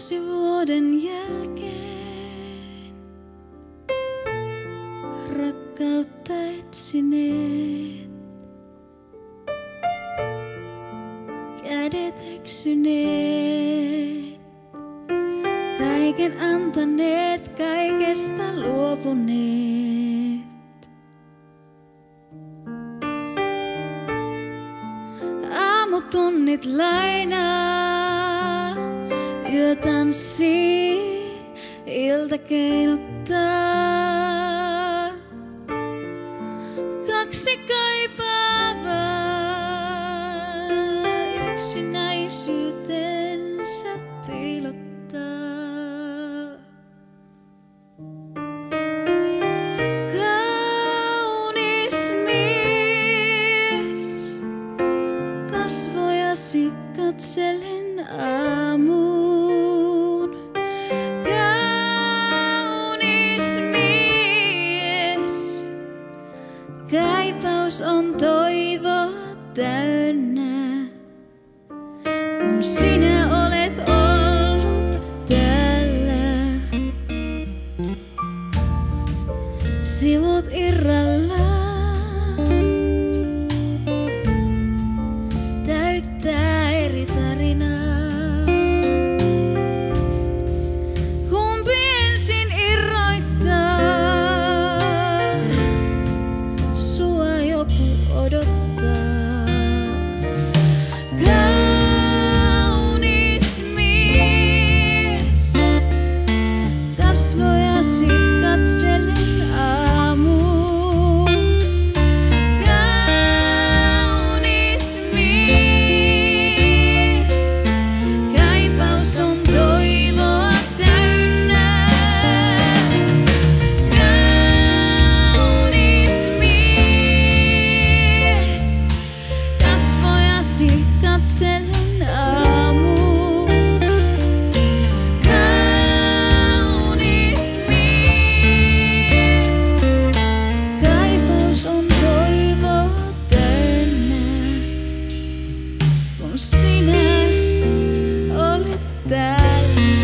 vuoden jälkeen rakkautta etsineet, kädet eksyneet, kaiken antaneet, kaikesta luopuneet. Aamutunnit lainaa, yötanssii, ilta keinuttaa. Kaksi kaipaavaa yksinäisyytensä piilottaa. Kaunis mies, kasvojasi katselen aamuun. Kaunis mies, kaipaus on toivoa täynnä, kun sinä olet ollut täällä. Sivut irrallaan täyttää eri tarinaa. Kumpi ensin irroittaa? Sua joku odottaa. Kaunis mies, kasvojasi katselen aamuun. Kaunis mies, kaipaus on toivoa täynnä. Kaunis mies, kasvojasi katselen aamuun. Kaunis mies, kaipaus on toivoa täynnä, kun sinä olet täällä.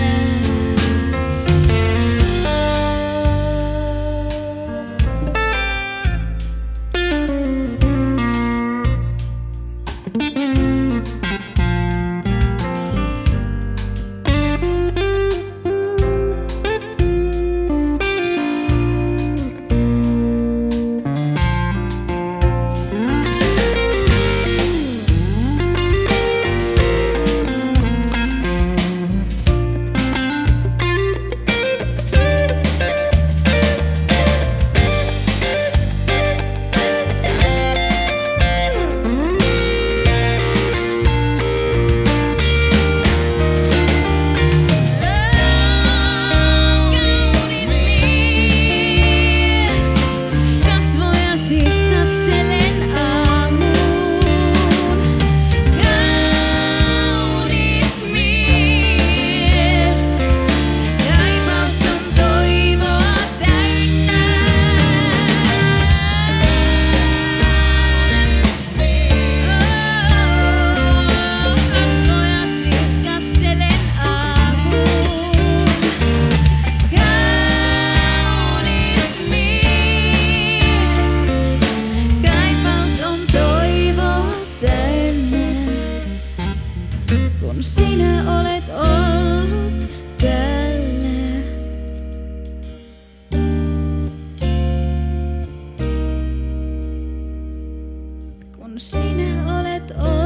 Kun sinä olet ollut täällä. Kun sinä olet ollut